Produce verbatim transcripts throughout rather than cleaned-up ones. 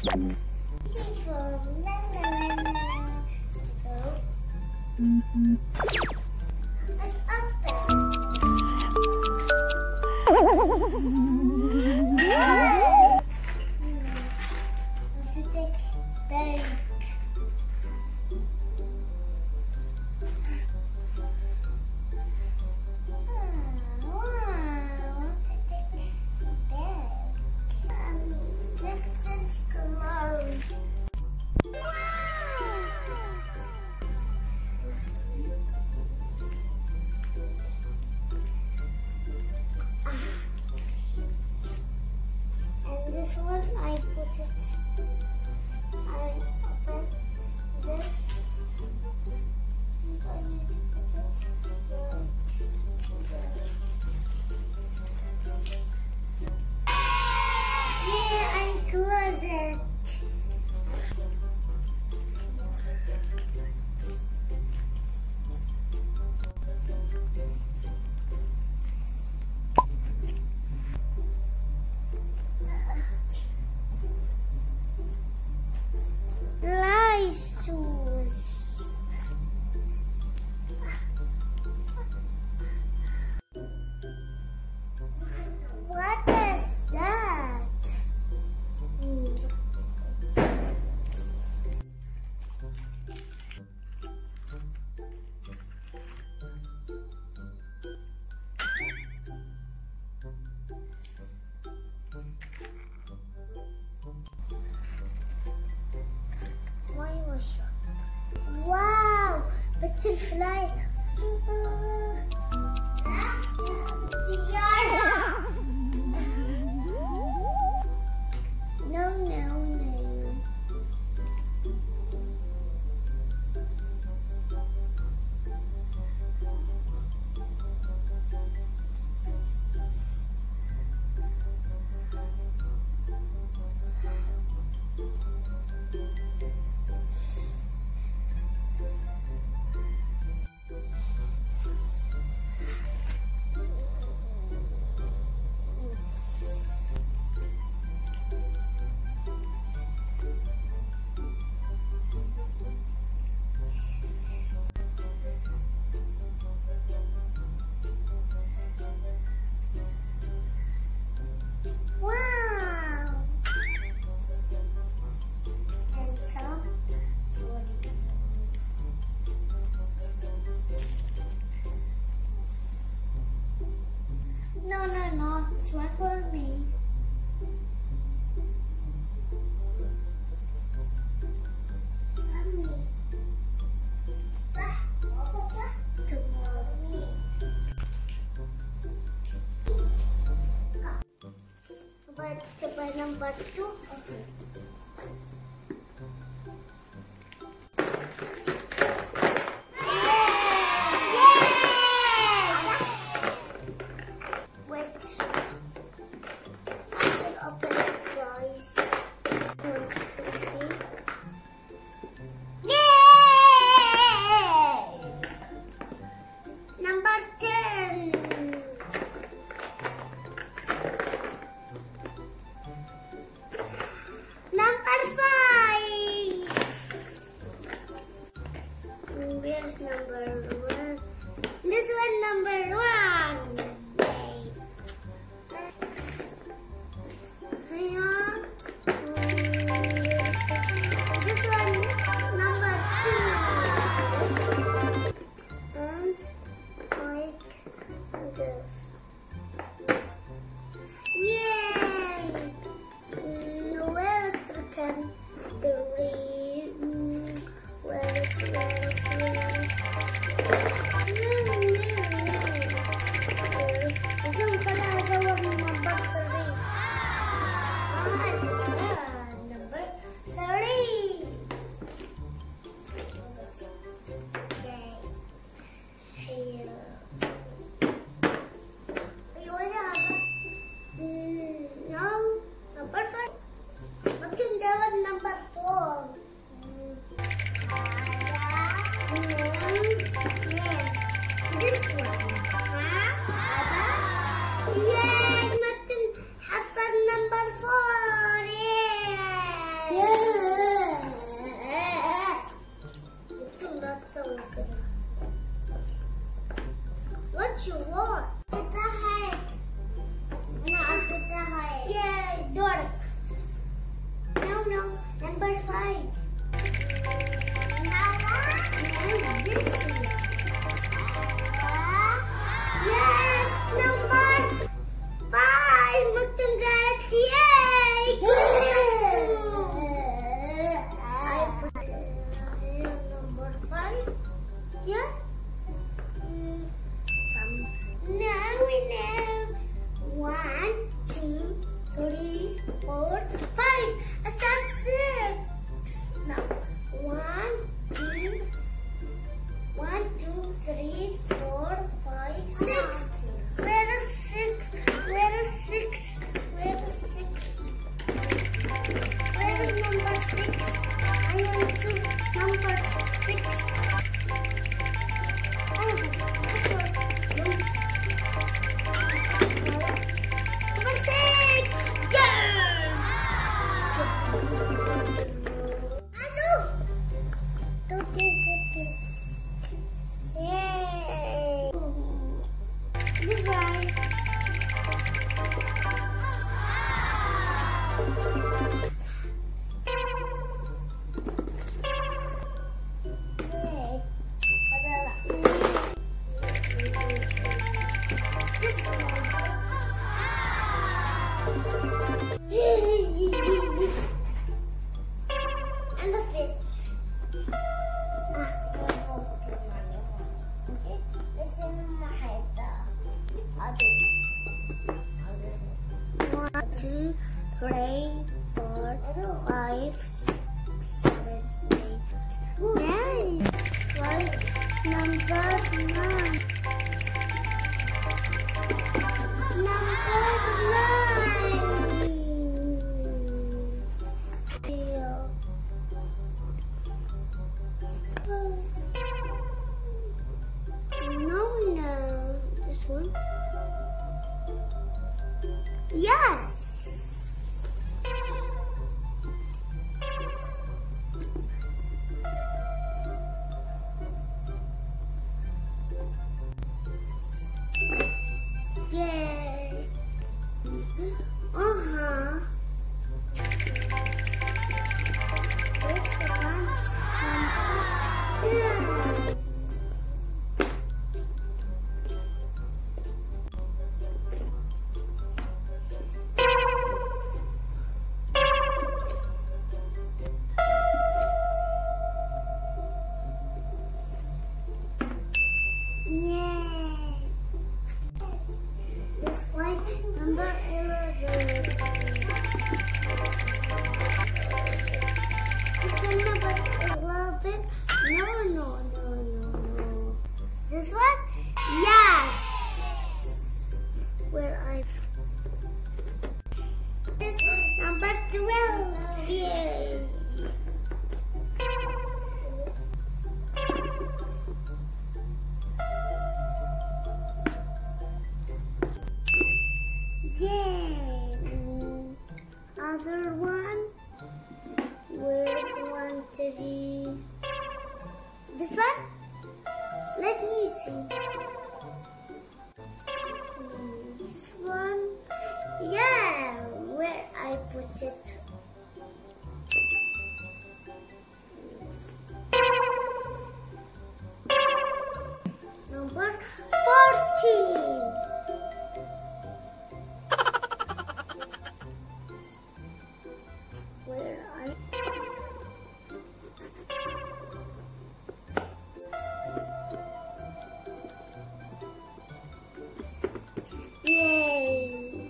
Beautiful. La, la, la, la. Let's go. What's up there? To take bank. This one, I put it, I open this, and I need to put it like this. Yeah, I close it. Choose. What is that? Hmm. Mine was short. Wow! Butterfly! No, no, no. No, no, no. It's one for me. Mommy. To mommy. But coba number two. two, three, four, five, six, seven, eight, nine. Slide number nine. Number nine. No, no. This one. Yes. Yay. Uh-huh. This one. Yeah. This one, number eleven. This one, number eleven. No, no, no, no, no. This one? Yes. Where I. This number twelve. Yay. Yay! Other one? Where's one, three? This one? Let me see. This one? Yeah! Where I put it? Number fourteen. Where I Yay!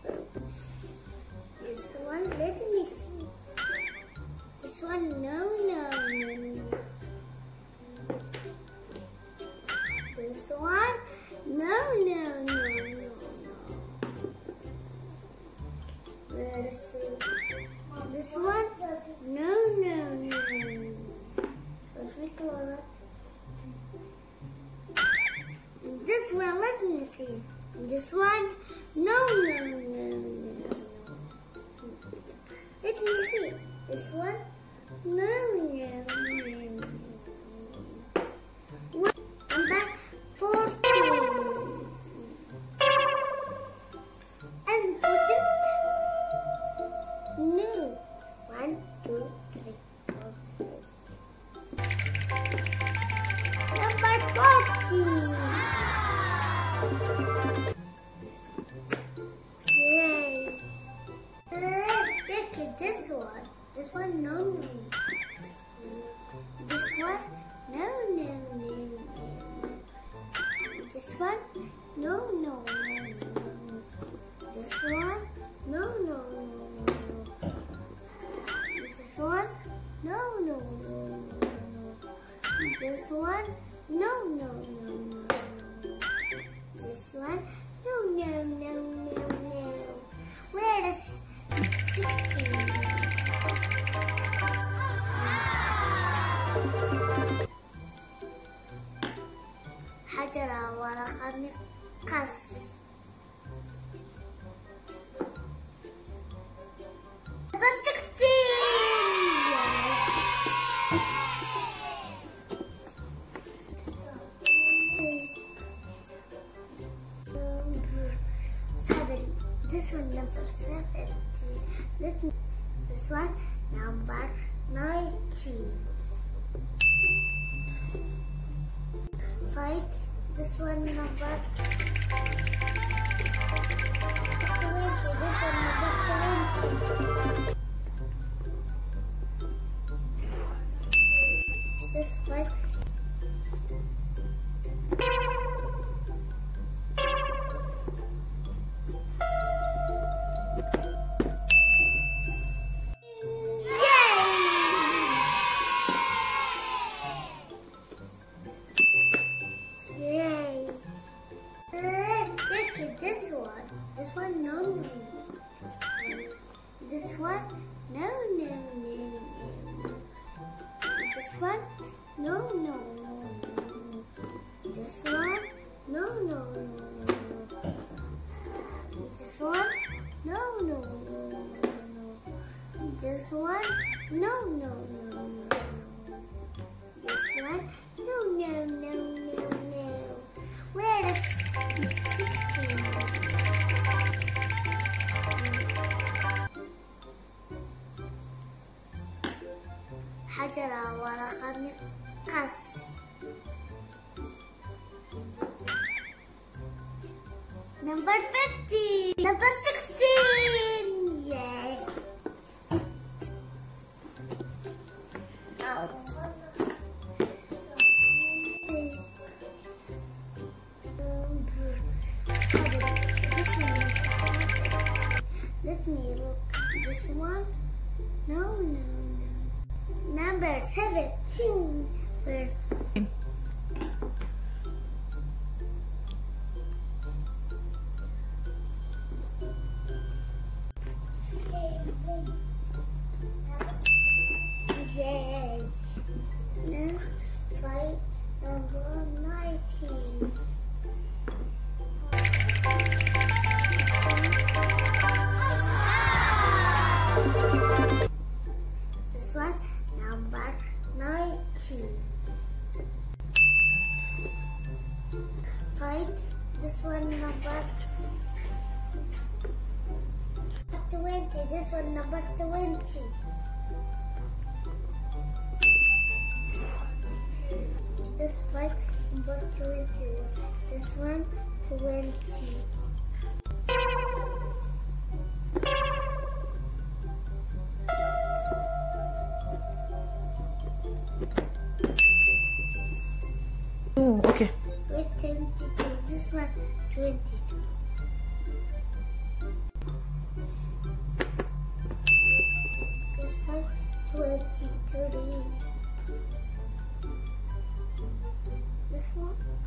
This one, let me see. This one, no, no, no. This one, no, no, no, no, no. Let's see. This one, no, no, no. First we close it. And this one, let me see. And this one, no, no, no, no, no. Let me see. This one, no, no, no. One, number fourteen. And put it. No. One, two, three, four, five. Number fourteen. Yay. Let's check this one. This one, no, no. This one, no, no, no. This one, no, no, no. This one, no, no, no. This one, no, no, no, no. This one, no, no, no, no. This one, no, no, no, no, no. Where is sixteen? حجرة ورقة مقص. Number sixteen. Seven. This one number seventeen. Let me. This one number nineteen. Five. This one number twenty. This one number twenty. This one. This one, no, no, no, no. This one, no, no, no, no. This one, no, no, no, no. This one, no, no, no, no, no. This one, no, no, no, no, no. This one, no, no, no, no, no. Where is sixteen? حجرة ورقة مقص. Number fifteen. Number sixteen. Yay. Out. This one. Let me look. This one. No, no, no. Number seventeen. Where? Yay. Now, try number nineteen. This one, number nineteen. Find this one, number twenty. This one, number twenty. This one, number twenty. This one, twenty. Oh, okay. Wait, twenty-two. This one, twenty-two. This one, twenty-three. This one,